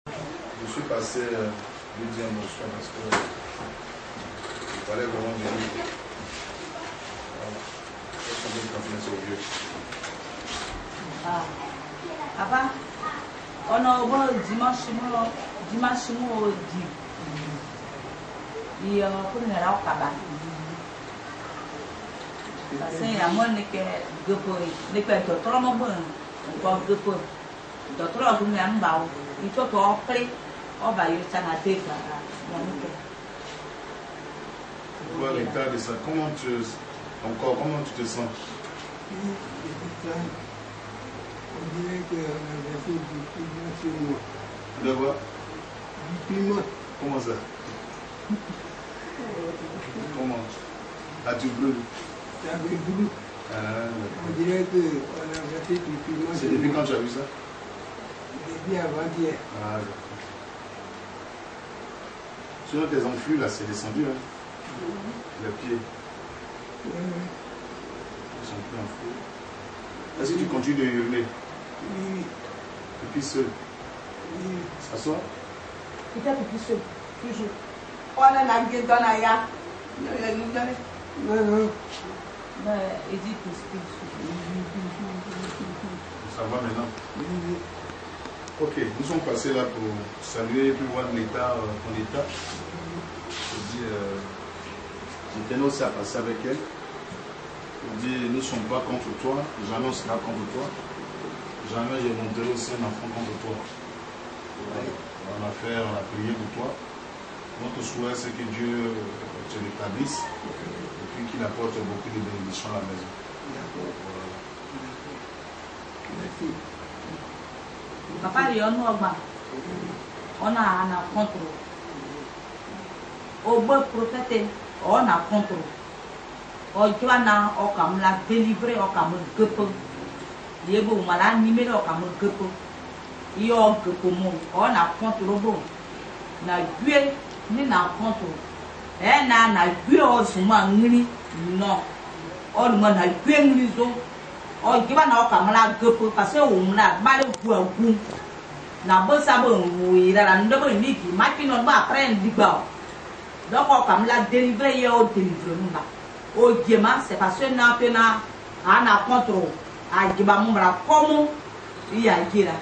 Je suis passé lui dire mon soin parce que il fallait vraiment venir. Ah, papa, on a au dimanche il y a un cabane. Parce que la moine n'est que n'est que trop bon, encore deux peu. D'autres ont mis un baou, il faut qu'on prie, on va y s'arrêter. Voir l'état de ça, comment tu te sens? On dirait qu'on a fait du piment sur moi. De quoi? Du piment. Comment ça? Comment? As-tu brûlé? Ça avait brûlé. On dirait qu'on a fait du piment. C'est depuis quand tu as vu ça? Depuis avant-hier. Ah, d'accord. Sur tes enflux, là, c'est descendu, hein? Les pieds. Oui. Ils sont plus enflés. Est-ce que tu continues de hurler? Oui. Et puis seul? Oui. S'assois? Peut-être plus seul, toujours. On a la gueule dans la ya. Non, non. Il dit plus. Ça va maintenant? Oui. Ok, nous sommes passés là pour saluer et puis voir l'état, ton état. Je dis, j'étais aussi à passer avec elle. Je dis, nous ne sommes pas contre toi, jamais on sera contre toi. Jamais je monterai aussi un enfant contre toi. On a prié pour toi. Notre souhait, c'est que Dieu te rétablisse et puis qu'il apporte beaucoup de bénédictions à la maison. D'accord. Merci. Papa, il y a un organe. On a un contrôle. Au beau prophète, on a contrôle. Au Joana, on a la délivré, on a le gueule. Il y a beaucoup de malades, on a le gueule. Il y a un gueule, on a contrôle. On a gueule, on a contrôle. Et on a gueule, on a gueule. Non. On a gueule, on ditว่าเรากำลังเกิดภาษาอุ่นละบ้านเราหัวกุ้งน่ะเบอร์ซาเบอร์หุ่ยแล้วนั่นเบอร์นี่กี่มากินนอนบ้าเปรี้ยนดีกว่าแล้วก็กำลังเดลิเวอรี่เอาเดลิเวอรี่นู่นละโอ้ยมาc'est parce que n'a pas na ana contrôle a jiba mu mara como il y a gira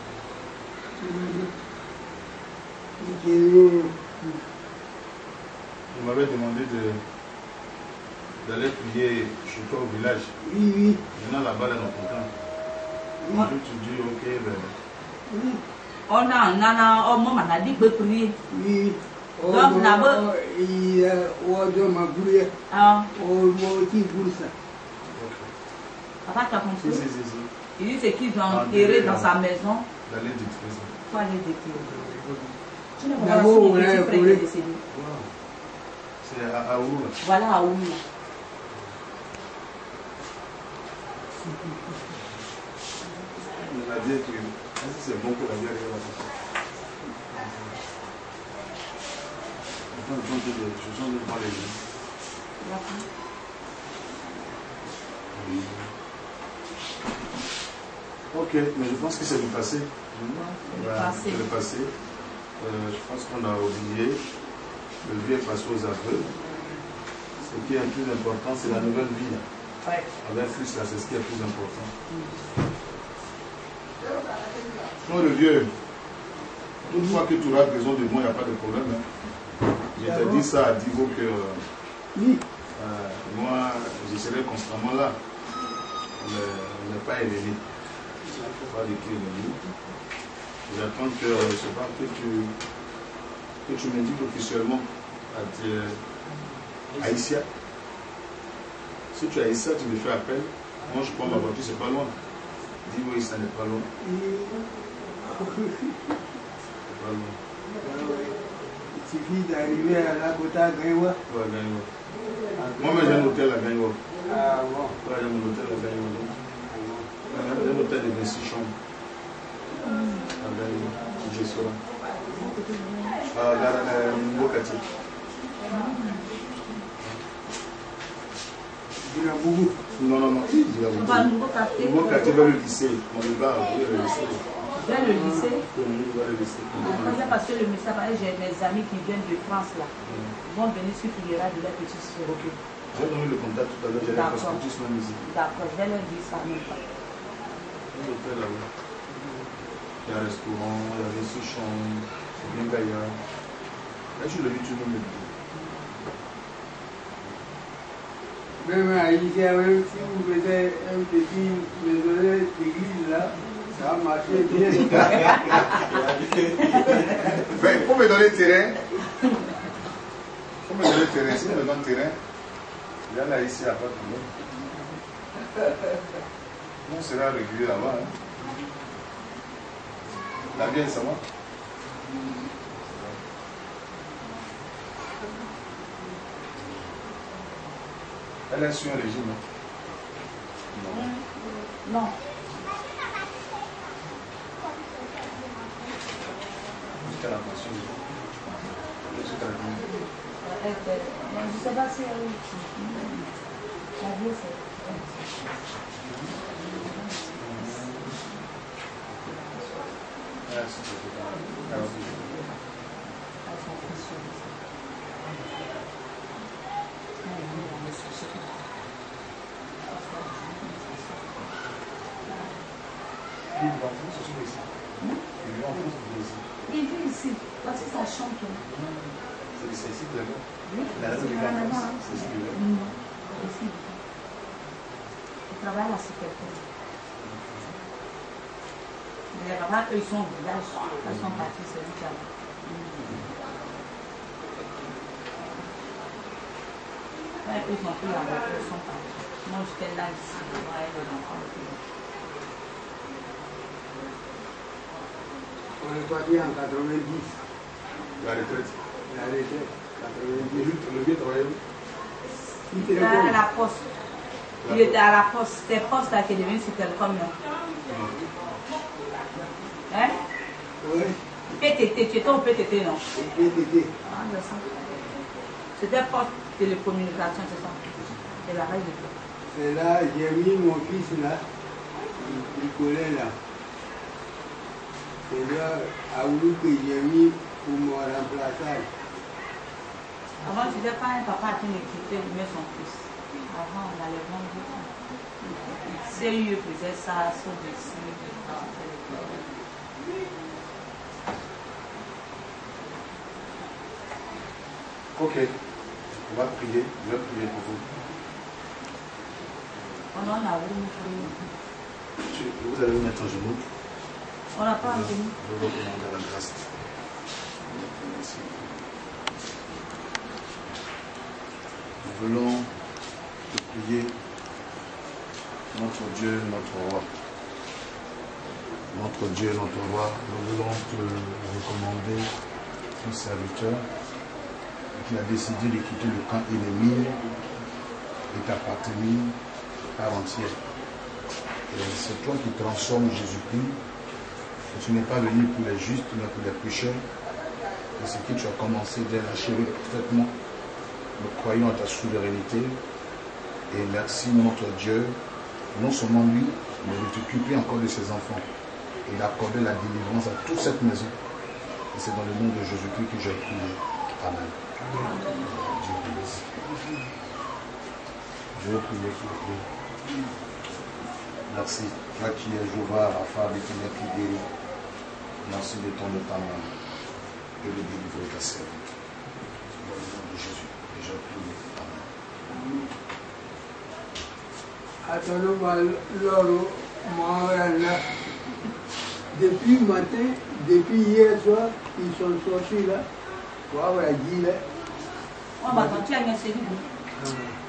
Vous m'avez demandé d'aller prier chez toi au village. Oui. Maintenant là-bas, là, dans ton camp. Tu dis, ok, ben. Oui. on a nana on m'a n'a dit que prier Oui. Donc, là-bas. Il a ma bouille. ah On m'a aussi boule ça. papa tu as compris Si. il dit c'est qu'ils ont enterré dans sa maison D'aller détruire ça. faut aller détruire tu ne vois pas D'abord, si on a près de décédé C'est à où là? voilà à où là. On a dit que c'est bon pour la vie arrive à ça. Attends, je change de voir les yeux. Oui. Ok, mais je pense que c'est le passé. C'est le passé. Je pense qu'on a oublié. Le vieux est passé aux aveux. Ce qui est le plus important, c'est la nouvelle vie. Ouais. Avec plus là, c'est ce qui est le plus important. Non, le vieux, une fois que tu auras besoin de moi, il n'y a pas de problème. Hein. Je te dis ça à Divo que moi, je serai constamment là. On n'est pas ennemi. Pas d'écrire ennemi. J'attends que je sais pas que tu m'indiques officiellement à Haïtia. Si tu es Haïtia, tu me fais appel. Moi, je prends ma voiture, c'est pas loin. Dis oui, ça n'est pas loin. C'est pas loin. Il suffit d'arriver à la côte à Gaïwa. Ouais, Gaïwa. Moi, j'ai un hôtel à Gaïwa. Ah bon. Ouais, j'ai mon hôtel à Gaïwa. J'ai un hôtel de 26 chambres. À Gaïwa. Je suis là. Mbokati. Dirabougou. Non. On va nous contacter. Mbokati va le lycée. On y va, oui, le lycée. Vers le lycée. Quand Quand j'ai passé le lycée, j'ai mes amis qui viennent de France là. Ils vont venir sur Figuera de la petite Séropé. j'ai donné le contact tout à l'heure, j'ai la prospectus même ici. D'accord, je vais leur dire ça même pas. Un hôtel là-bas. Il y a un restaurant, il y a des sous-chambres, c'est bien gaillard. Là, tu le vis, tu me mets. Même à Isia, même si vous mettez un petit maisonnet d'église là, ça va marcher bien. Mais il faut me donner le terrain. Il faut me donner le terrain. Si on me donne le terrain, il y a là ici, à pas de problème. On sera régulier là-bas. Hein. La vieille, ça va? Elle est sur un régime. Hein? Non. Non. Jusqu'à la pension. Jusqu'à la pension. Je ne sais pas si elle est. La vie, c'est. Il vit ici, parce que ça chante. C'est ici que là-bas? Oui, c'est ici. Non, ici. Il travaille à la sécurité. Les parents, eux, ils sont au village. Ils sont partis, c'est lui qui a. Ils sont plus là-bas, ils sont partis. Moi, j'étais là ici, moi et les enfants. On est parti en 90. La retraite. La retraite, 90. Le vieux travaillait où? Il était à la poste. Il était à la poste. C'était poste là qui est devenu sur Télécom. Hein? Oui. PTT, tu étais au PTT, non? PTT. Ah, c'est ça. C'était poste télécommunication, c'est ça? C'est la règle. C'est là, j'ai mis mon fils là, il collait là. C'est là, à Oulu que j'ai mis pour mon remplaçage. Avant, je n'étais pas un papa qui m'équipait, il met son fils. Avant, on allait vendre. CIE faisait ça, sur des signes. Ok, on va prier, je vais prier pour vous. On en a voulu Vous allez vous mettre en genoux. on n'a pas entendu. Je vous demander la grâce. Merci. Nous voulons te prier, notre Dieu, notre roi. Notre Dieu, notre roi, nous voulons te recommander ton serviteur qui a décidé de quitter le camp ennemi et t'appartenir par entière. C'est toi qui transformes Jésus-Christ. Tu n'es pas venu pour les justes, mais pour les pécheurs. Et ce que tu as commencé dès l'achever parfaitement. Nous croyons à ta souveraineté. Et merci, notre Dieu, non seulement lui, mais de t'occuper encore de ses enfants et d'accorder la délivrance à toute cette maison. Et c'est dans le nom de Jésus-Christ que j'ai prié. Amen. Dieu bénisse. Je vais prier pour vous. Merci. Toi qui es Jéhovah, Rapha, l'Éternel qui guérit. Merci de ton étendard et de délivrer ta servante. Dans le nom de Jésus. Et je prie. Amen. Depuis matin, depuis hier soir, ils sont sortis là. On va continuer à essayer.